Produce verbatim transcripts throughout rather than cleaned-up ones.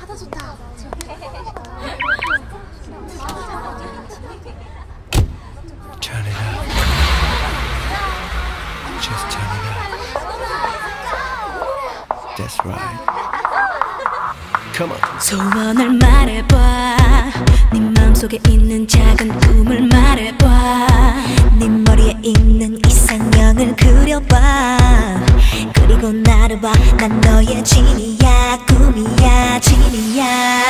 바다 좋다. Turn it up. Just turn it up. That's right. Come on. 소원을 말해봐. 네 마음속에 있는 작은 꿈을 말해봐. 네 머리에 있는 이상형을 그려봐. 그리고 나를 봐. 난 너의 진이야. 꿈이야. 진이야.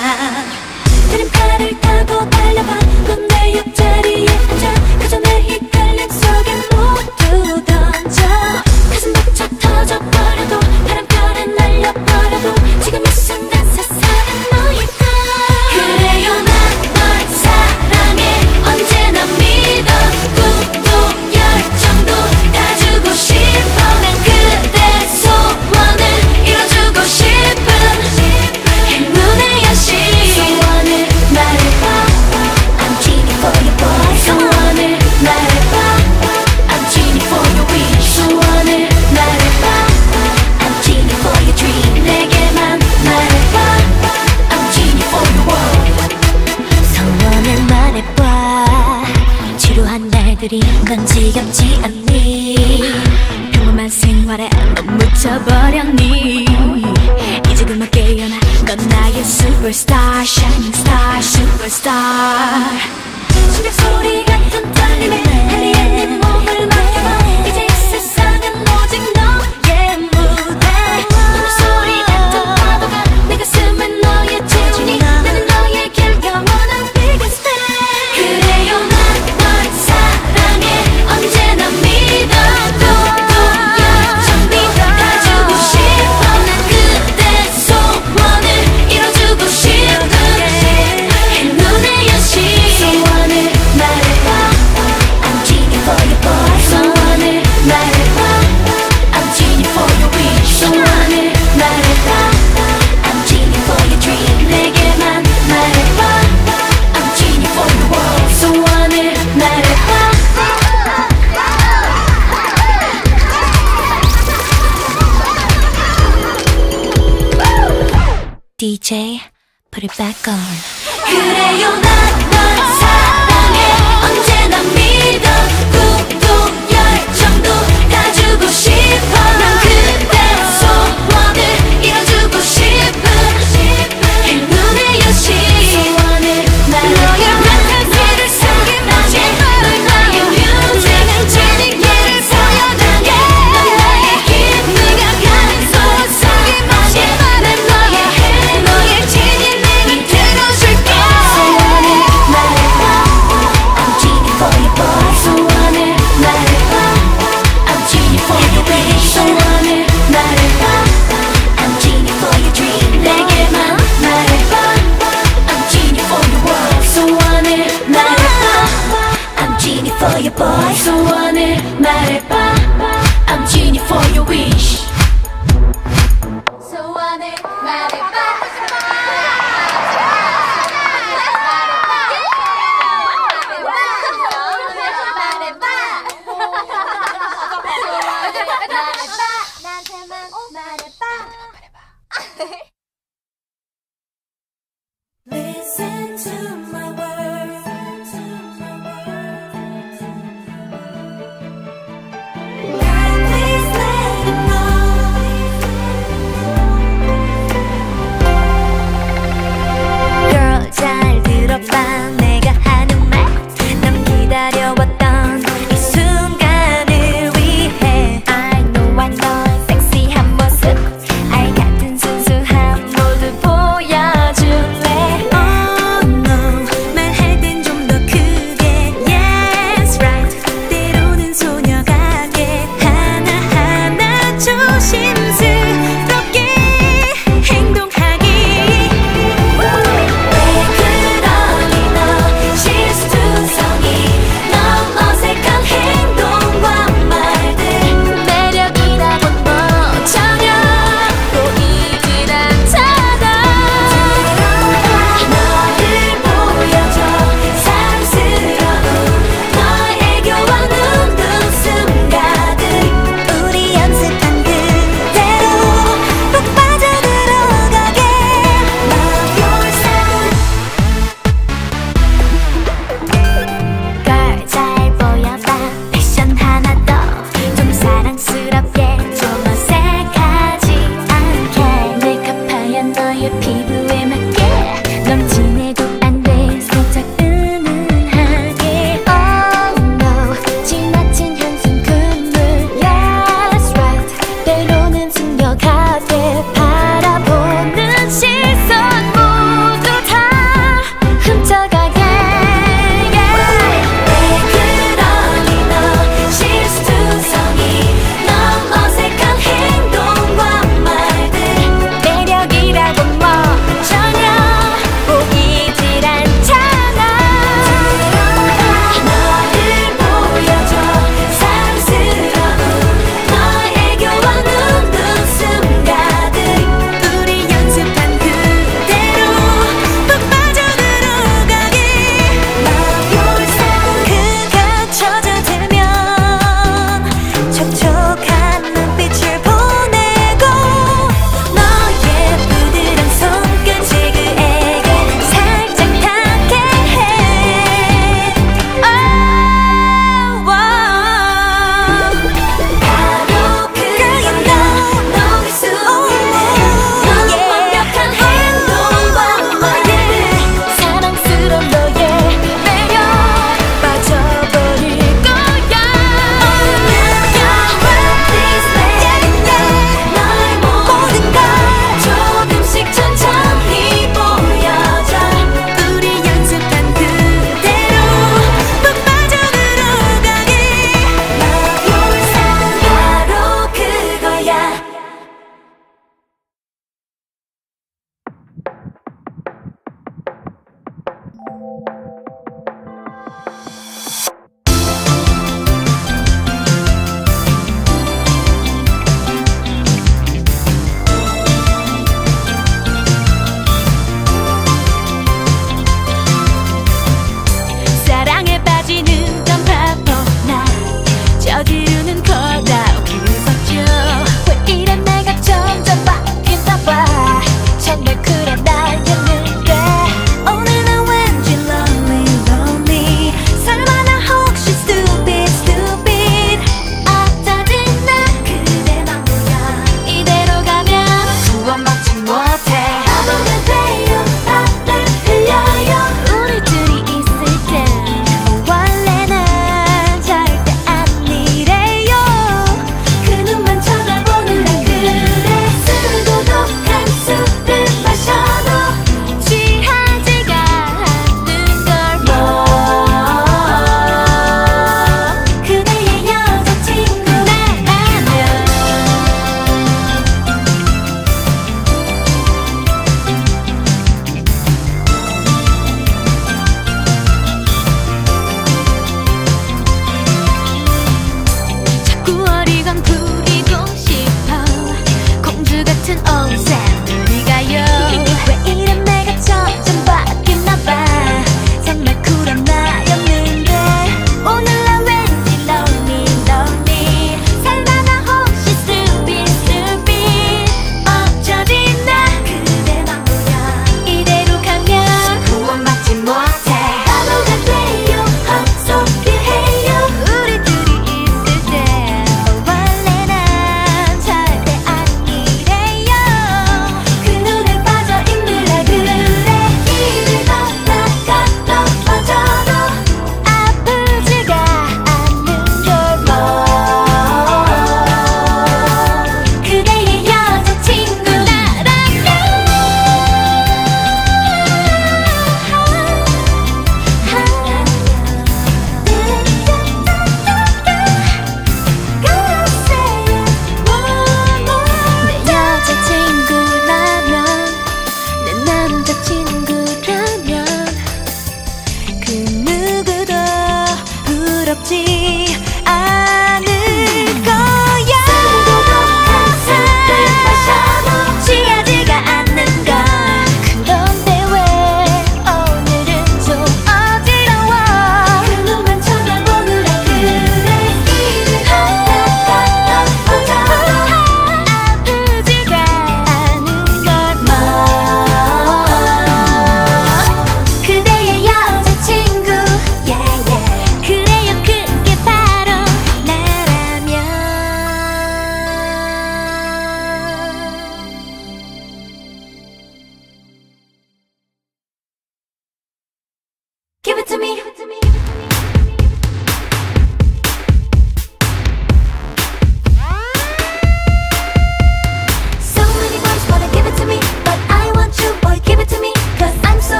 드림카를 타고 달려봐. 넌 내 옆자리에 앉아. 그저 내 헷갈림 속에 모두 던져. 가슴 벅차 터져버려도 바람결에 날려버려도 지금 이 순간 세상은 너일까. 그래요 난 널 사랑해. 언제나 믿어. 꿈도 열정도 다 주고 싶어. 난 그대 소원을 이뤄주고 싶은 행운의 여신. 소원을 말해봐. I'm genie for your boy. 소원을 말해봐. I'm genie for your wish. 소원을 말해봐. I'm genie for your dream. 내게만 말해봐. I'm genie for your world. 소원을 말해봐. 지루한 날들이 넌 지겹지 않니? 평범한 생활에 넌 묻혀버렸니? 이제 그만 깨어나. 넌 나의 superstar, shining star, superstar. 심장 소리 같은 떨림에 달리는 네 몸을 맡겨봐. 이제 이 세상은 오직 너의 무대. 너는 소리 같은 파도가 내 가슴에 너의 재준이. 나는 너에게 영원한 biggest fan. 그래요 난 널 사랑해. 언제나 믿어. 꿈도 열정도 다 주고 싶어. 난 그대 소원을 이뤄주고 싶은 행운의 여신. 소원을 말해봐. I'm genie for your boy. 소원을 말해봐. I'm genie for your wish. 소원을 말해봐. I'm genie for your dream. 내게만 말해봐. I'm genie for your world. 소원을 말해봐. 디제이 put it back on. 그래요 난 널 사랑해. 언제나 믿어. 꿈도 열정도 다 주고 싶어. 난 그대 소원을 이뤄주고 싶은 행운의 여신. 소원을 말해. 너의 낯선 길을 숨기만해. 널 나의 뮤직 진리를 보여달게. 넌 나의 힘 네가 가는 소원 숨기만해. 난 너의 해 너의 진이 내게 들어줄게. 소원을 말해봐. I'm genie for your boy. 소원을 말해봐. I'm genie for your wish. 소원을 말해봐. I'm genie for your dream. 내게만 말해봐. I'm genie for your world. 소원을 말해봐. I'm genie for your boy. 소원을 말해봐. I'm genie for your wish. 소원을 말해봐. 나한테만 말해봐. Listen to my words.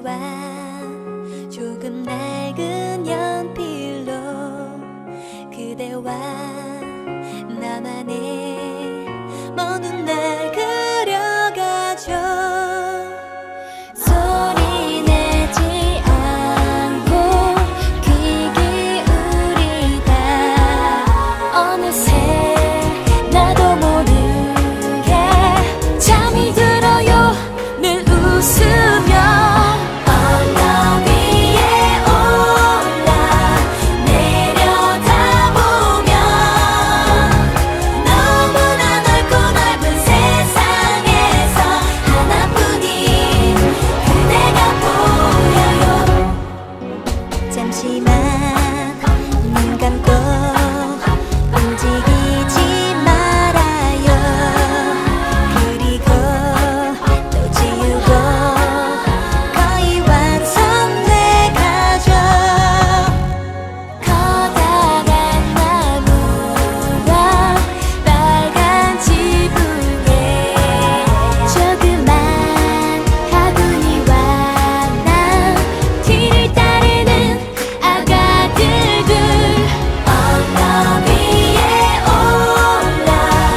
그대와 조금 낡은 연필로 그대와 나만의 먼 훗날 그려가죠. 소리 내지 않고 귀 기울이다 어느새 나도 모르게 잠이 들어요. 늘 웃으며 언덕 위에 올라 내려다보면 너무나 넓고 넓은 세상에서 하나뿐인 그대가 보여요. 잠시만 눈 감고 움직이지 말아요. 그리고 또 지우고 거의 완성돼가죠. 커다란 나무와 빨간 지붕에 조그만 바구니와 나 뒤를 따르는 아가들들 언덕 위에 올라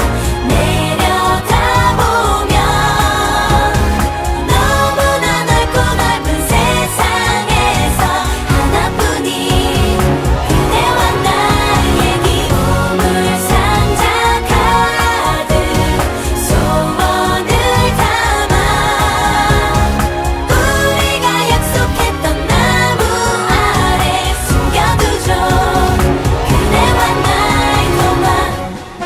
내려다보면 너무나 넓고 넓은 세상에서 하나뿐인 그대와 나의 기쁨을 상자 가득 소원을 담아 우리가 약속했던 나무 아래 숨겨두죠. 그대와 나의 동안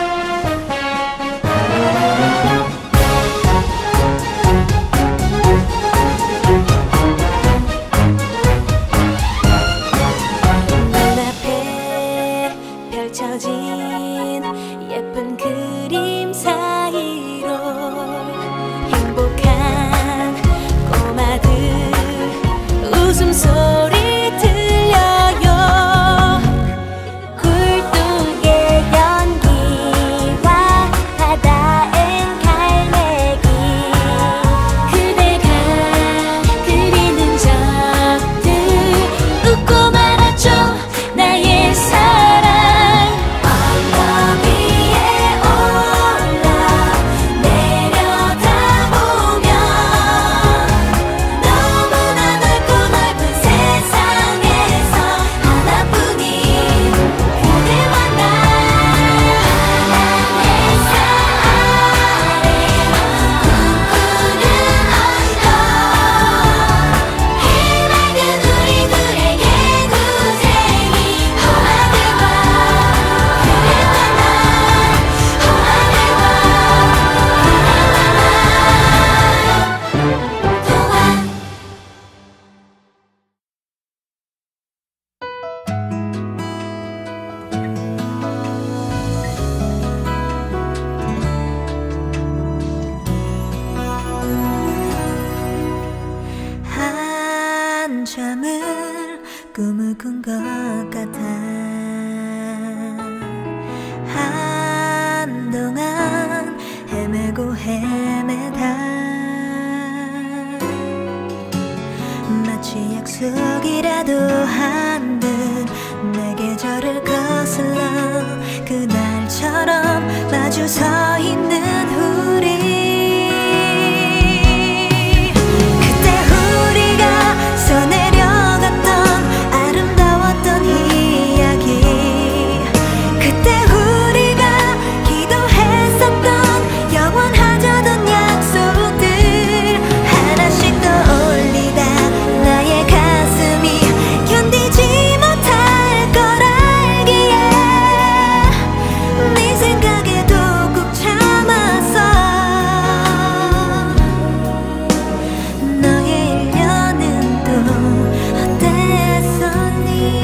눈앞에 펼쳐진 예쁜 그림 사이로 행복한 꼬마들 웃음소리 들려요. 굴뚝의 연기와 바다엔 갈매기 그대가 그리는 적들 웃고 말았죠. 나의 사랑 언덕 위에 올라 내려다보면 너무나 넓고 넓은 세상에서 하나뿐인 그대와 나 하나의 사랑에 꿈꾸는 언덕 해맑은 우리들의 개구쟁이 호아들과 그대와 나 호아들과 동안 한참을 꿈을 꾼 것 같아. 한동안 헤매고 헤매다 마치 약속이라도 한 듯 내 계절을 거슬러 그날처럼 마주 서 있는 우리. 그때 우리가 써내려갔던 아름다웠던 이야기 그때 우리가 기도했었던 영원하자던 약속들 하나씩 떠올리다 나의 가슴이 견디지 못할 걸 알기에 네 생각에도 꾹 참았어. 너의 일년은 또 어땠었니?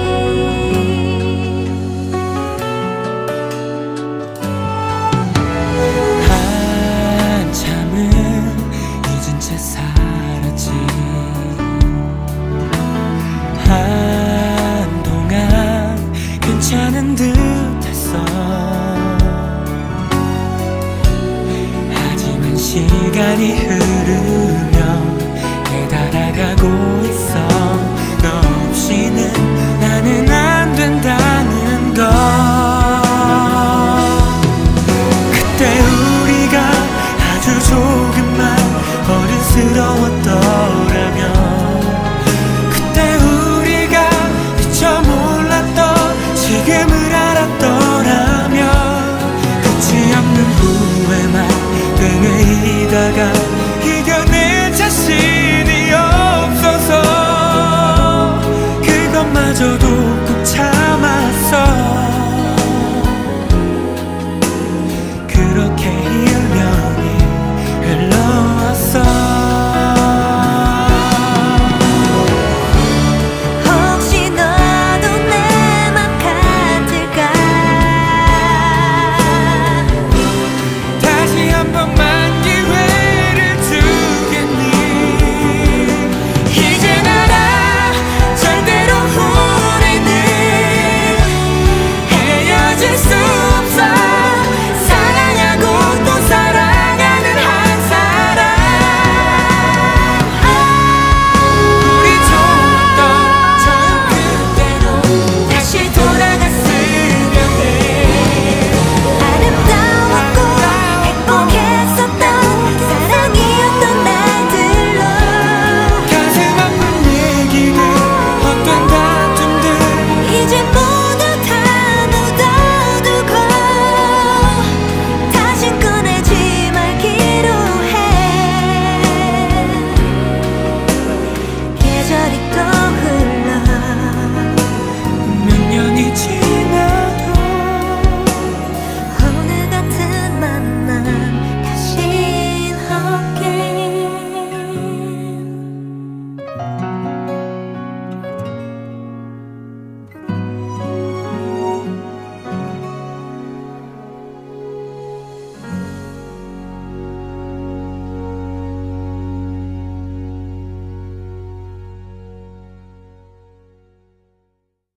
한참을 잊은 채 살았지. 한동안 괜찮은 듯 했어. 하지만 시간이 흐르